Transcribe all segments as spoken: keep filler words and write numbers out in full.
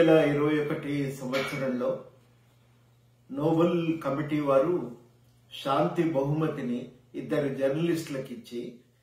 వేల ఇరవై ఒకటి సంవత్సరంలో నోబెల్ కమిటీ వారు శాంతి బహుమతిని ఇద్దరు జర్నలిస్టులకు ఇచ్చి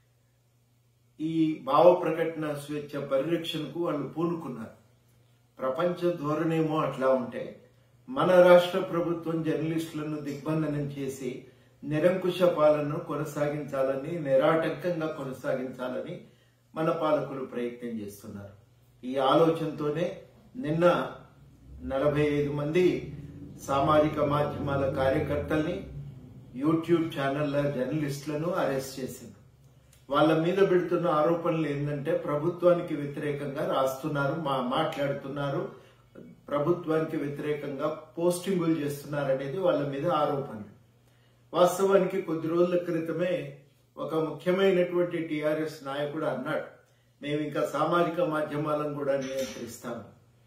ఈ భావ ప్రకటన స్వేచ్ఛ పరిరక్షణకు వాళ్ళు పూనుకున్నారు. ప్రపంచ ధోరణేమో అట్లా ఉంటే మన రాష్ట్ర ప్రభుత్వం జర్నలిస్టులను దిగ్బంధనం చేసి నిరంకుశ పాలనను కొనసాగించాలని, నిరాటంకంగా కొనసాగించాలని మన పాలకులు ప్రయత్నం చేస్తున్నారు. ఈ ఆలోచనతోనే నిన్న నలభై ఐదు మంది సామాజిక మాధ్యమాల కార్యకర్తల్ని, యూట్యూబ్ ఛానళ్ల జర్నలిస్టులను అరెస్ట్ చేసింది. వాళ్ళ మీద పెడుతున్న ఆరోపణలు ఏంటంటే ప్రభుత్వానికి వ్యతిరేకంగా రాస్తున్నారు, మా మాట్లాడుతున్నారు, ప్రభుత్వానికి వ్యతిరేకంగా పోస్టింగులు చేస్తున్నారు అనేది వాళ్ళ మీద ఆరోపణలు. వాస్తవానికి కొద్ది రోజుల క్రితమే ఒక ముఖ్యమైనటువంటి టీఆర్ఎస్ నాయకుడు అన్నాడు, మేము ఇంకా సామాజిక మాధ్యమాలను కూడా నియంత్రిస్తాము.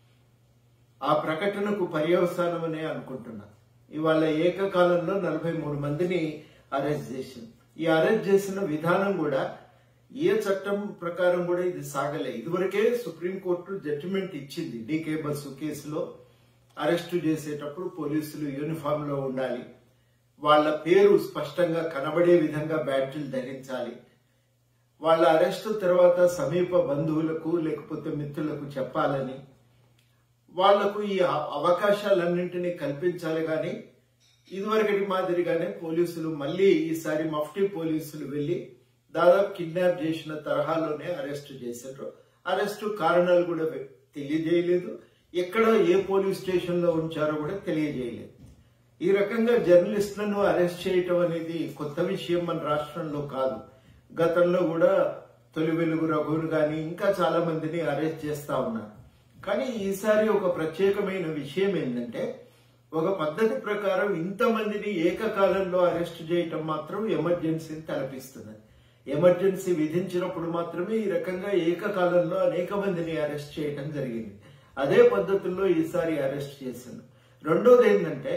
ఆ ప్రకటనకు పర్యవసానమనే అనుకుంటున్నా. ఇవాళ ఏకకాలంలో నలభై మూడు మందిని అరెస్ట్ చేసింది. ఈ అరెస్ట్ చేసిన విధానం కూడా ఏ చట్టం ప్రకారం కూడా ఇది సాగలే. ఇదివరకే సుప్రీంకోర్టు జడ్జిమెంట్ ఇచ్చింది, డీకే బస్సు కేసులో అరెస్టు చేసేటప్పుడు పోలీసులు యూనిఫామ్ లో ఉండాలి, వాళ్ళ పేరు స్పష్టంగా కనబడే విధంగా బ్యాడ్జీలు ధరించాలి, వాళ్ళ అరెస్టు తర్వాత సమీప బంధువులకు లేకపోతే మిత్రులకు చెప్పాలని, వాళ్లకు ఈ అవకాశాలన్నింటినీ కల్పించాలి. కానీ ఇదివరకటి మాదిరిగానే పోలీసులు మళ్లీ ఈసారి మఫ్టీ పోలీసులు వెళ్లి దాదాపు కిడ్నాప్ చేసిన తరహాలోనే అరెస్టు చేశారు. అరెస్టు కారణాలు కూడా తెలియజేయలేదు, ఎక్కడ ఏ పోలీస్ స్టేషన్ లో ఉంచారో కూడా తెలియజేయలేదు. ఈ రకంగా జర్నలిస్టులను అరెస్ట్ చేయటం అనేది కొత్త విషయం మన రాష్ట్రంలో కాదు. గతంలో కూడా తొలి వెలుగు రఘును గాని ఇంకా చాలా మందిని అరెస్ట్ చేస్తా ఉన్నారు. కానీ ఈసారి ఒక ప్రత్యేకమైన విషయం ఏంటంటే, ఒక పద్ధతి ప్రకారం ఇంతమందిని ఏకకాలంలో అరెస్ట్ చేయటం మాత్రం ఎమర్జెన్సీని తలపిస్తున్నది. ఎమర్జెన్సీ విధించినప్పుడు మాత్రమే ఈ రకంగా ఏకకాలంలో అనేక మందిని అరెస్ట్ చేయటం జరిగింది. అదే పద్ధతుల్లో ఈసారి అరెస్ట్ చేశారు. రెండోది ఏంటంటే,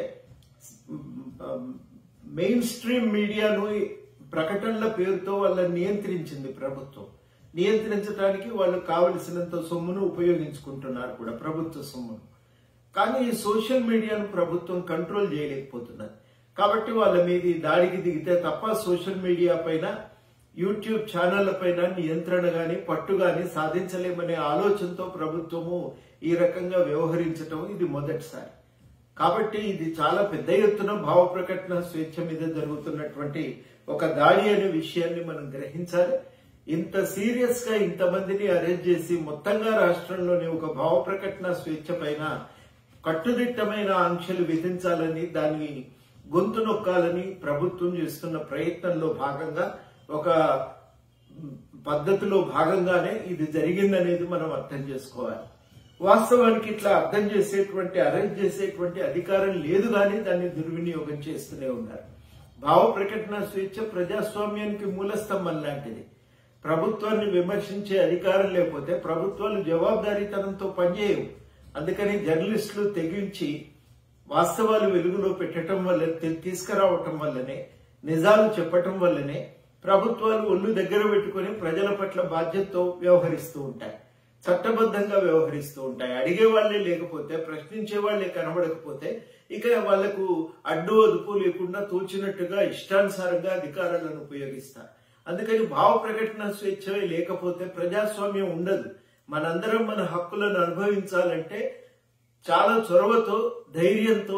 మెయిన్ స్ట్రీమ్ మీడియాను ప్రకటనల పేరుతో వాళ్ళని నియంత్రించింది ప్రభుత్వం. నియంత్రించడానికి వాళ్ళు కావలసినంత సొమ్మును ఉపయోగించుకుంటున్నారు కూడా, ప్రభుత్వ సొమ్మును. కానీ ఈ సోషల్ మీడియాను ప్రభుత్వం కంట్రోల్ చేయలేకపోతున్నది. కాబట్టి వాళ్ళ మీద దాడికి దిగితే తప్ప సోషల్ మీడియా పైన, యూట్యూబ్ ఛానళ్ల పైన నియంత్రణ గాని పట్టు గాని సాధించలేమనే ఆలోచనతో ప్రభుత్వము ఈ రకంగా వ్యవహరించటం ఇది మొదటిసారి. కాబట్టి ఇది చాలా పెద్ద ఎత్తున భావ ప్రకటన స్వేచ్ఛ మీద జరుగుతున్నటువంటి ఒక దాడి అనే విషయాన్ని మనం గ్రహించాలి. ఇంత సీరియస్ గా ఇంతమందిని అరెస్ట్ చేసి మొత్తంగా రాష్ట్రంలోని ఒక భావ ప్రకటన స్వేచ్ఛ పైన కట్టుదిట్టమైన ఆంక్షలు విధించాలని, దాన్ని గొంతు నొక్కాలని ప్రభుత్వం చేస్తున్న ప్రయత్నంలో భాగంగా, ఒక పద్ధతిలో భాగంగానే ఇది జరిగిందనేది మనం అర్థం చేసుకోవాలి. వాస్తవానికి ఇట్లా అర్థం చేసేటువంటి, అరెస్ట్ చేసేటువంటి అధికారం లేదు, కానీ దాన్ని దుర్వినియోగం చేస్తూనే ఉన్నారు. భావ ప్రకటన స్వేచ్ఛ ప్రజాస్వామ్యానికి మూలస్తంభం లాంటిది. ప్రభుత్వాన్ని విమర్శించే అధికారం లేకపోతే ప్రభుత్వాలు జవాబుదారీతనంతో పనిచేయవు. అందుకని జర్నలిస్టులు తెగించి వాస్తవాలు వెలుగులో పెట్టడం వల్ల, తీసుకురావటం వల్లనే, నిజాలు చెప్పటం వల్లనే ప్రభుత్వాలు ఒళ్ళు దగ్గర పెట్టుకుని ప్రజల పట్ల బాధ్యతతో వ్యవహరిస్తూ ఉంటాయి, చట్టబద్ధంగా వ్యవహరిస్తూ ఉంటాయి. అడిగే వాళ్లే లేకపోతే, ప్రశ్నించే వాళ్లే కనబడకపోతే ఇక వాళ్లకు అడ్డు అదుపు లేకుండా తోచినట్టుగా ఇష్టానుసారంగా అధికారాలను ఉపయోగిస్తారు. అందుకని భావ ప్రకటన స్వేచ్ఛ లేకపోతే ప్రజాస్వామ్యం ఉండదు. మనందరం మన హక్కులను అనుభవించాలంటే చాలా చొరవతో, ధైర్యంతో,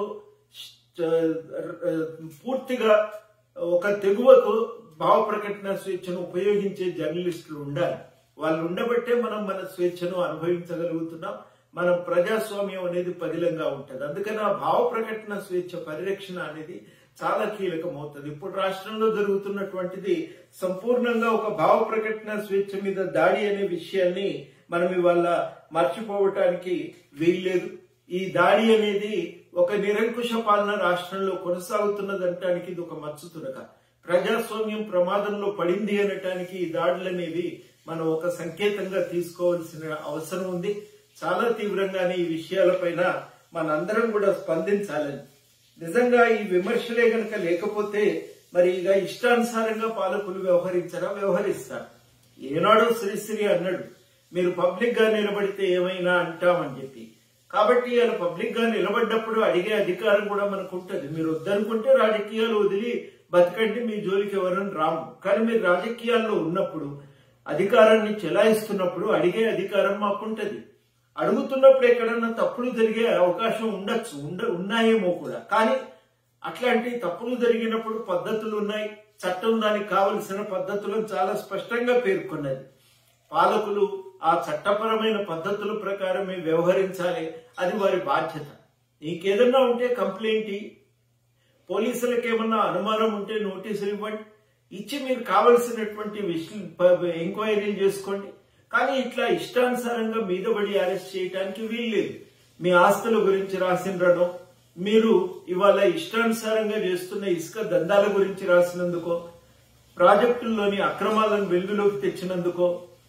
పూర్తిగా ఒక తెగువతో భావ ప్రకటన స్వేచ్ఛను ఉపయోగించే జర్నలిస్టులు ఉండాలి. వాళ్ళు ఉండబట్టే మనం మన స్వేచ్ఛను అనుభవించగలుగుతున్నాం. మన ప్రజాస్వామ్యం అనేది పదిలంగా ఉంటుంది. అందుకని ఆ భావ ప్రకటన స్వేచ్ఛ పరిరక్షణ అనేది చాలా కీలకమవుతుంది. ఇప్పుడు రాష్ట్రంలో జరుగుతున్నటువంటిది సంపూర్ణంగా ఒక భావ ప్రకటన స్వేచ్ఛ మీద దాడి అనే విషయాన్ని మనం ఇవాళ మర్చిపోవటానికి వీల్లేదు. ఈ దాడి అనేది ఒక నిరంకుశ పాలన రాష్ట్రంలో కొనసాగుతున్నదంటానికి ఇది ఒక మచ్చు తునక. ప్రజాస్వామ్యం ప్రమాదంలో పడింది అనటానికి ఈ దాడులు అనేవి మనం ఒక సంకేతంగా తీసుకోవాల్సిన అవసరం ఉంది. చాలా తీవ్రంగానే ఈ విషయాలపైన మనందరం కూడా స్పందించాలని. నిజంగా ఈ విమర్శలే గనక లేకపోతే మరి ఇక ఇష్టానుసారంగా పాలకులు వ్యవహరించరా? వ్యవహరిస్తారు. ఏనాడో శ్రీశ్రీ అన్నాడు, మీరు పబ్లిక్ గా నిలబడితే ఏమైనా అంటామని చెప్పి. కాబట్టి ఇలా పబ్లిక్ గా నిలబడ్డప్పుడు అడిగే అధికారం కూడా మనకు ఉంటుంది. మీరు వద్దనుకుంటే రాజకీయాలు వదిలి బతకండి, మీ జోలికి ఎవరైనా రాము. కానీ మీరు రాజకీయాల్లో ఉన్నప్పుడు, అధికారాన్ని చెలాయిస్తున్నప్పుడు అడిగే అధికారం మాకుంటది. అడుగుతున్నప్పుడు ఎక్కడన్నా తప్పులు జరిగే అవకాశం ఉండొచ్చు, ఉండ ఉన్నాయేమో కూడా. కానీ అట్లాంటి తప్పులు జరిగినప్పుడు పద్ధతులు ఉన్నాయి. చట్టం దానికి కావలసిన పద్ధతులను చాలా స్పష్టంగా పేర్కొన్నది. పాలకులు ఆ చట్టపరమైన పద్ధతుల ప్రకారమే వ్యవహరించాలి, అది వారి బాధ్యత. నీకేదన్నా ఉంటే కంప్లైంట్, పోలీసులకు ఏమన్నా అనుమానం ఉంటే నోటీసులు ఇవ్వండి, ఇచ్చి మీరు కావలసినటువంటి ఎంక్వైరీలు చేసుకోండి. కానీ ఇట్లా ఇష్టానుసారంగా మీద పడి అరెస్ట్ చేయడానికి వీల్లేదు. మీ ఆస్తుల గురించి రాసినడో, మీరు ఇవాళ ఇష్టానుసారంగా చేస్తున్న ఇసుక దందాల గురించి రాసినందుకో, ప్రాజెక్టుల్లోని అక్రమాలను వెలుగులోకి తెచ్చినందుకో,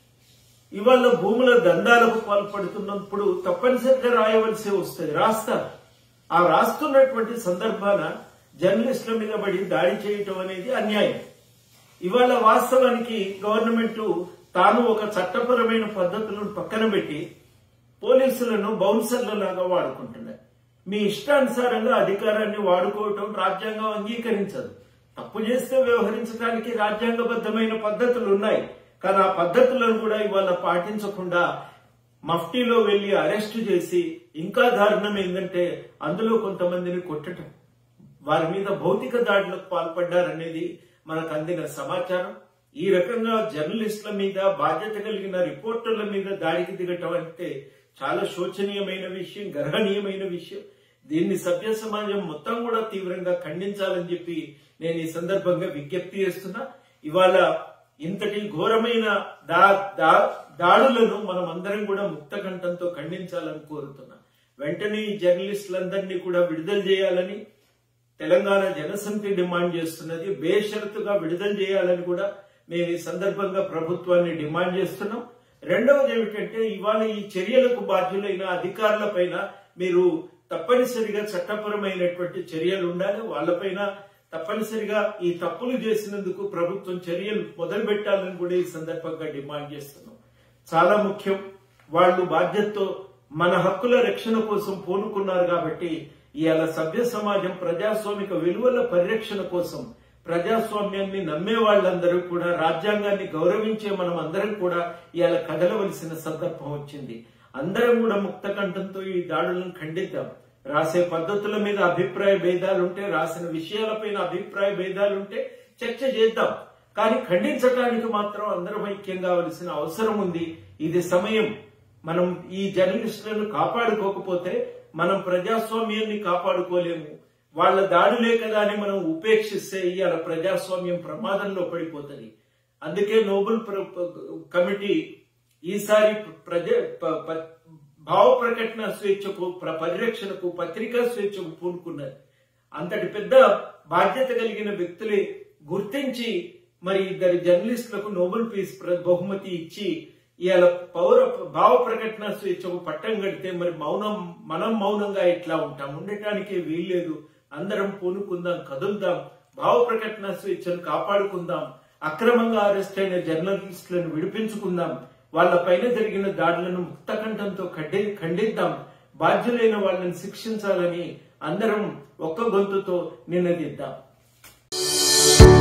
ఇవాళ భూముల దందాలకు పాల్పడుతున్నప్పుడు తప్పనిసరిగా రాయవలసి వస్తుంది. రాస్తారు. ఆ రాస్తున్నటువంటి సందర్భాన జర్నలిస్టుల మీద పడి దాడి చేయటం అనేది అన్యాయం. ఇవాళ వాస్తవానికి గవర్నమెంట్ తాను ఒక చట్టపరమైన పద్ధతులను పక్కన పెట్టి పోలీసులను బౌన్సర్ల లాగా వాడుకుంటున్నారు. మీ ఇష్టానుసారంగా అధికారాన్ని వాడుకోవటం రాజ్యాంగం అంగీకరించదు. తప్పు చేస్తే వ్యవహరించడానికి రాజ్యాంగబద్ధమైన పద్ధతులు ఉన్నాయి. కానీ ఆ పద్ధతులను కూడా ఇవాళ పాటించకుండా మఫ్టీలో వెళ్లి అరెస్టు చేసి, ఇంకా దారుణం ఏంటంటే అందులో కొంతమందిని కొట్టడం, వారి మీద భౌతిక దాడులకు పాల్పడ్డారనేది మనకు అందిన సమాచారం. ఈ రకంగా జర్నలిస్టుల మీద, బాధ్యత కలిగిన రిపోర్టర్ల మీద దాడికి దిగటం అంటే చాలా శోచనీయమైన విషయం, గర్హనీయమైన విషయం. దీన్ని సభ్య సమాజం మొత్తం కూడా తీవ్రంగా ఖండించాలని చెప్పి నేను ఈ సందర్భంగా విజ్ఞప్తి చేస్తున్నా. ఇవాళ ఇంతటి ఘోరమైన దా దాడులను మనం అందరం కూడా ముక్త కంఠంతో ఖండించాలని కోరుతున్నా. వెంటనే ఈ జర్నలిస్టులందరినీ కూడా విడుదల చేయాలని తెలంగాణ జనసమితి డిమాండ్ చేస్తున్నది. బేషరతుగా విడుదల చేయాలని కూడా మేము ఈ సందర్భంగా ప్రభుత్వాన్ని డిమాండ్ చేస్తున్నాం. రెండవది ఏమిటంటే, ఇవాళ ఈ చర్యలకు బాధ్యులైన అధికారుల పైన మీరు తప్పనిసరిగా చట్టపరమైనటువంటి చర్యలు ఉండాలి. వాళ్ళపైన తప్పనిసరిగా ఈ తప్పులు చేసినందుకు ప్రభుత్వం చర్యలు మొదలు పెట్టాలని కూడా ఈ సందర్భంగా డిమాండ్ చేస్తున్నాం. చాలా ముఖ్యం. వాళ్ళు బాధ్యతతో మన హక్కుల రక్షణ కోసం పూనుకున్నారు కాబట్టి ఇవాళ సభ్య సమాజం ప్రజాస్వామిక విలువల పరిరక్షణ కోసం, ప్రజాస్వామ్యాన్ని నమ్మే వాళ్ళందరూ కూడా, రాజ్యాంగాన్ని గౌరవించే మనం అందరం కూడా ఇవాళ కదలవలసిన సందర్భం వచ్చింది. అందరం కూడా ముక్త కంఠంతో ఈ దాడులను ఖండిద్దాం. రాసే పద్ధతుల మీద అభిప్రాయ భేదాలుంటే, రాసిన విషయాలపైన అభిప్రాయ భేదాలుంటే చర్చ చేద్దాం. కానీ ఖండించడానికి మాత్రం అందరం ఐక్యం కావలసిన అవసరం ఉంది. ఇది సమయం. మనం ఈ జర్నలిస్టులను కాపాడుకోకపోతే మనం ప్రజాస్వామ్యాన్ని కాపాడుకోలేము. వాళ్ళ దాడులే కదా అని మనం ఉపేక్షిస్తే ఇవాళ ప్రజాస్వామ్యం ప్రమాదంలో పడిపోతుంది. అందుకే నోబెల్ కమిటీ ఈసారి ప్రజా భావ ప్రకటన స్వేచ్ఛకు, పరిరక్షణకు, పత్రికా స్వేచ్ఛకు పూనుకున్నారు. అంతటి పెద్ద బాధ్యత కలిగిన వ్యక్తులే గుర్తించి మరి ఇద్దరు జర్నలిస్టులకు నోబెల్ పీస్ బహుమతి ఇచ్చి ఇవాళ పౌర భావ ప్రకటన స్వేచ్ఛకు పట్టం కడితే మరి మౌనం మనం మౌనంగా ఎట్లా ఉంటాం? ఉండటానికి వీల్లేదు. అందరం పూనుకుందాం, కదులుదాం, భావ ప్రకటన స్వేచ్ఛను కాపాడుకుందాం, అక్రమంగా అరెస్ట్ అయిన జర్నలిస్టులను విడిపించుకుందాం, వాళ్ళ పైన జరిగిన దాడులను ముక్తకంఠంతో ఖండిద్దాం, బాధ్యులైన వాళ్ళని శిక్షించాలని అందరం ఒక్క గొంతుతో నినదిద్దాం.